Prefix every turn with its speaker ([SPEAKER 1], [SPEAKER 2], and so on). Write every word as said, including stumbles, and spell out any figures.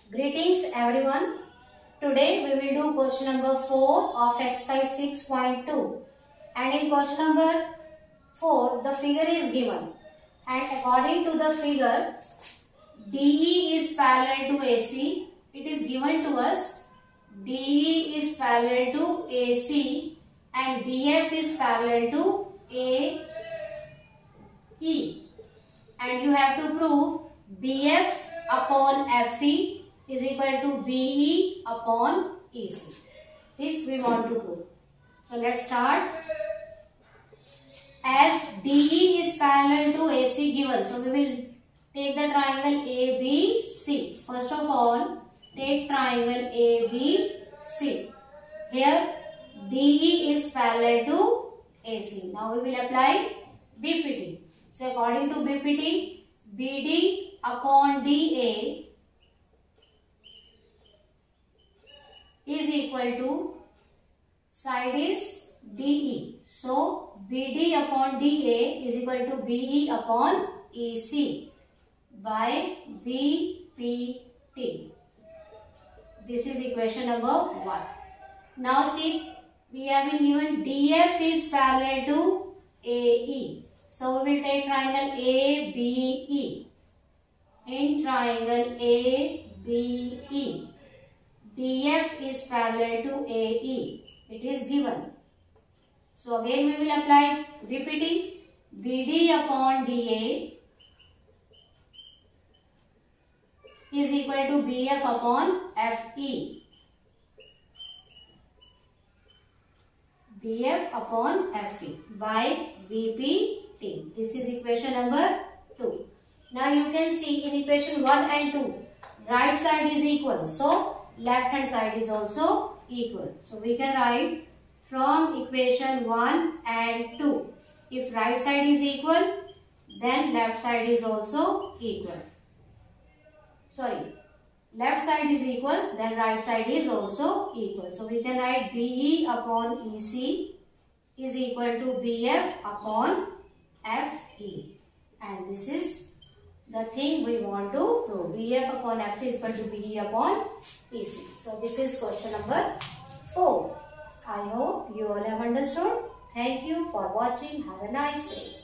[SPEAKER 1] Greetings everyone. Today we will do question number four of exercise six point two, and in question number four the figure is given, and according to the figure D E is parallel to A C. It is given to us D E is parallel to A C and D F is parallel to A E, and you have to prove B F upon F E is equal to B E upon E C. This we want to prove. So let's start. As D E is parallel to A C given, so we will take the triangle A B C. First of all, take triangle A B C. Here D E is parallel to A C. Now we will apply B P T. So according to B P T, B D upon D A is equal to side is D E. So B D upon D A is equal to B E upon E C by B P T. This is equation number one. Now see, we have been given D F is parallel to A E. So we will take triangle A B E. In triangle A B E, D F is parallel to A E. It is given. So again we will apply B P T. B D upon D A is equal to B F upon F E. B F upon F E by B P T. This is equation number two. Now you can see in equation one and two, right side is equal. So left hand side is also equal. So we can write from equation one and two. If right side is equal, then left side is also equal. Sorry, left side is equal, then right side is also equal. So we can write B E upon E C is equal to B F upon F E. And this is the thing we want to prove. B F upon F is equal to B E upon E C. So this is question number four. I hope you all have understood. Thank you for watching. Have a nice day.